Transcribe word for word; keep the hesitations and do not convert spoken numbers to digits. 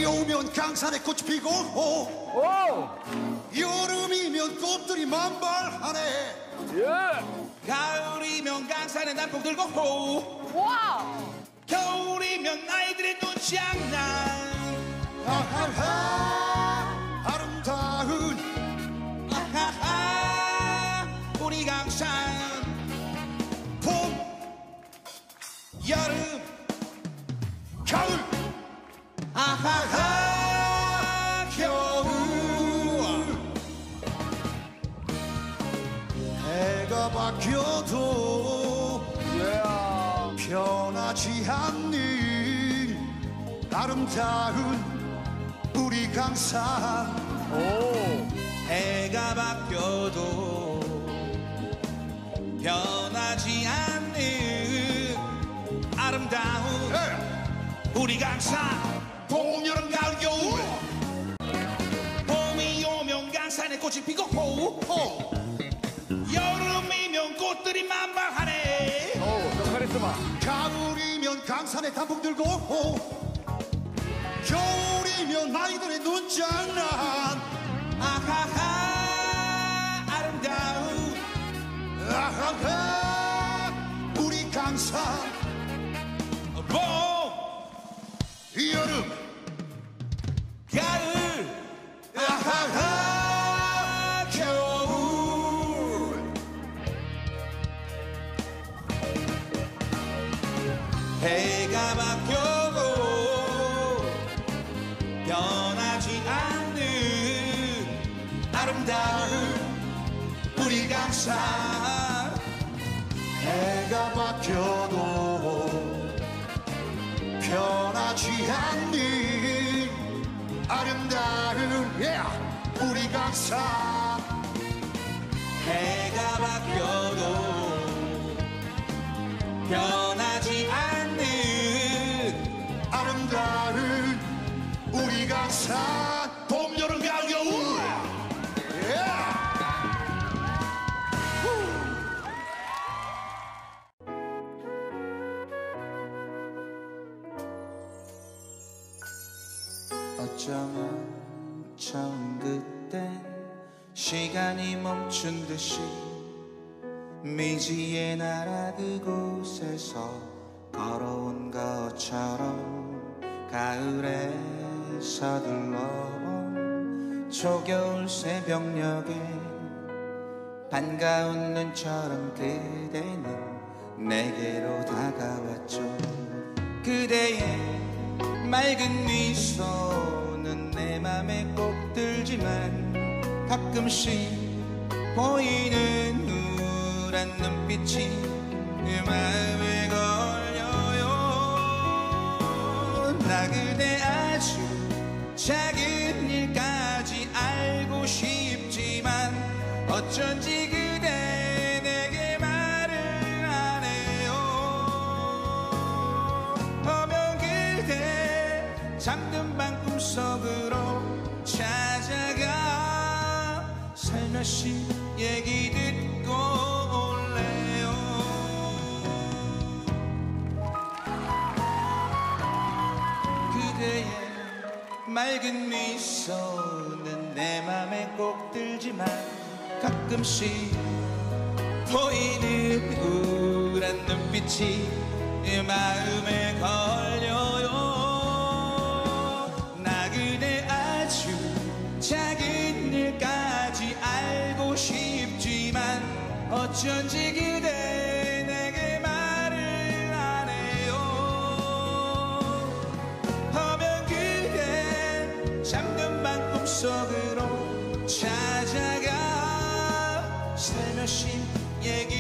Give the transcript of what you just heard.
봄이 오면 강산에 꽃이 피고 오. 오! 여름이면 꽃들이 만발하네. 예! 가을이면 강산에 난폭 들고 호. 와! 겨울이면 아이들의 눈장난. 아하하 아름다운 아하하 우리 강산. 봄 여름 가을 아하하 겨울. 해가 바뀌어도 예! 변하지 않는 아름다운 우리 강산. 오! 해가 바뀌어도 변하지 않는 아름다운 우리 강산. 봄, 여름, 가을, 겨울. 봄이 오면 강산에 꽃이 피고 호. 여름이면 꽃들이 만발하네. 오, 저 카리스마. 가을이면 강산에 단풍 들고 오. 겨울이면 아이들의 눈장난. 아하하 아름다운 아하하 우리 강산. 봄, 여름 가을, 아하하 겨울. 해가 바뀌어도 변하지 않는 아름다운 우리 강산. 해가 바뀌어도 변하지 않는 아름다운 yeah, 우리 강산. 해가 바뀌어도 변하지 않는 아름다운 우리 강산. 봄, 여름, 가을, 겨울. yeah. 어쩌면 처음 그땐 시간이 멈춘 듯이 미지의 나라 그곳에서 걸어온 것처럼 가을에 서둘러온 초겨울 새벽녘에 반가운 눈처럼 그대는 내게로 다가왔죠. 그대의 맑은 미소는 내 맘에 꼭 들지만 가끔씩 보이는 우울한 눈빛이 내 마음에 걸려요. 나 그대 아주 작은 일까지 알고 싶지만 어쩐지 그대 내게 말을 안 해요. 어면 그대 잠든 밤 꿈속으로 찾아가 살며시 얘기 듣고 올래요. 그대의 맑은 미소는 내 맘에 꼭 들지만 가끔씩 보이는 우울한 눈빛이 내 마음에 걸려요. 나 그대 아주 작은 일까지 알고 싶지만 어쩐지 그대 내게 말을 안 해요. 허면 그대 잠든 밤 꿈속으로 찾아가 살며시 얘기